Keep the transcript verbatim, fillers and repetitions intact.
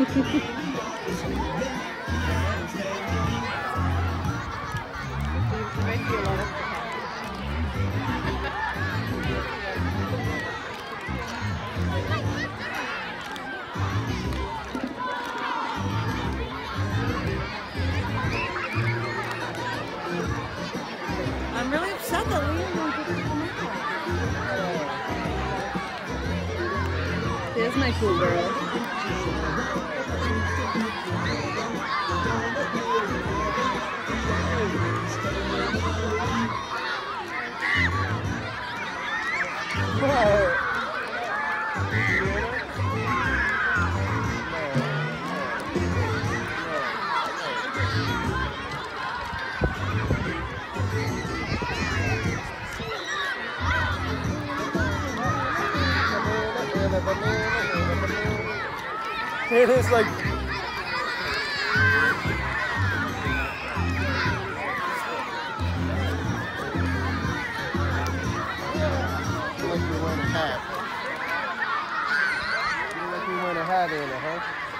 I'm really upset that Liam won't get to come out. There's my cool girl. It is like like you're wearing a hat. You look like you're wearing a hat in it, huh?